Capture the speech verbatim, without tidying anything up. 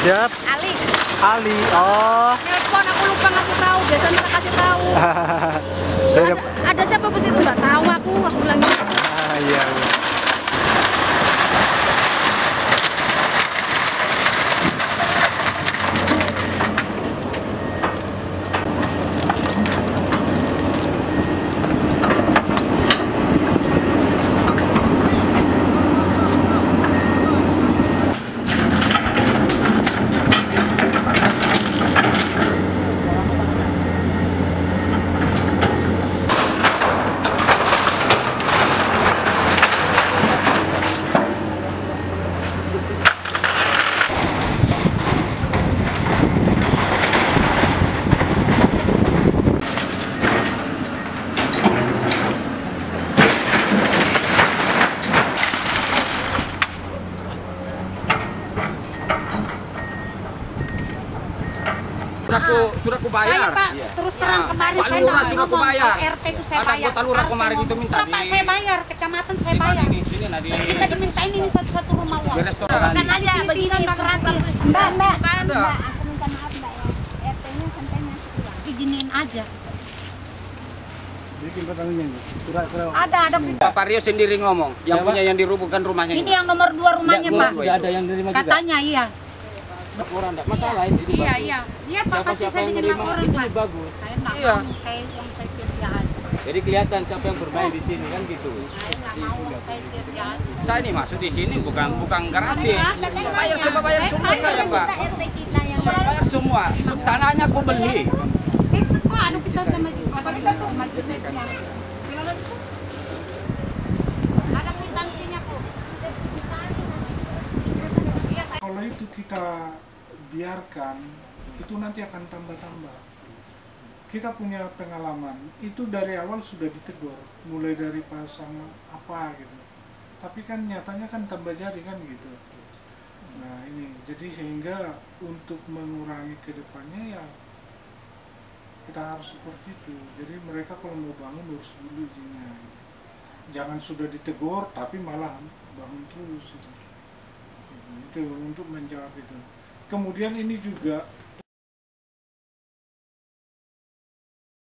Siap. Ali. Ali. Oh. Nelpon aku lupa ngasih tahu, biasanya kita kasih tahu. ada, ada siapa bos itu nggak tahu aku, aku bilang gitu. Ah, iya, iya. Aku sudah aku bayar. Saya Pak, iya. terus terang Ya. kemarin Pak saya Lurah nggak sudah aku ngomong, bayar. R T itu saya Kata bayar. anggota lurah Harus kemarin ngomong. itu minta Berapa di- saya bayar, kecamatan saya Sini, bayar. Di sini nah di Kita dimintain ini satu-satu rumah uang. di restoran. Kan aja begini Pak gratis. Mbak, Mbak, Kan Mbak, aku minta maaf Mbak ya. R T-nya sampai ngasih uang. diginiin aja. Bikin pertanyaan ini. Kira-kira Ada, ada. Bapak Rio sendiri ngomong, yang Ya, punya yang dirubuhkan rumahnya. Ini yang nomor dua rumahnya Nggak, Pak. Tidak ada yang nerima juga. Katanya iya. Laporan enggak masalah itu. Iya, bagus. iya. Iya Pak, Siapa- pasti siapa saya yang bikin nerima, laporan itu Pak. bagus. Saya nggak Iya. mau, saya uang saya sia-sia aja. Jadi kelihatan siapa yang bermain di sini kan gitu. Saya nggak mau uang saya sia-sia aja. Saya ini masuk di sini bukan bukan gratis. Gratis, saya Bayar semua, bayar Saya semua bayar, saya Pak. Kita R T kita yang Bayar semua. Tanahnya aku beli. Eh, kok ada kita sama apa bisa tuh maju baiknya. Ada kwitansinya kok. Iya, saya Kalau itu kita biarkan, itu nanti akan tambah-tambah. Kita punya pengalaman, itu dari awal sudah ditegur, mulai dari pasang apa gitu. Tapi kan nyatanya kan tambah jadi kan gitu. Nah ini, jadi sehingga untuk mengurangi ke depannya ya kita harus seperti itu. Jadi mereka kalau mau bangun harus dulu izinnya. Gitu. Jangan sudah ditegur tapi malah bangun terus gitu. Itu untuk menjawab itu. Kemudian ini juga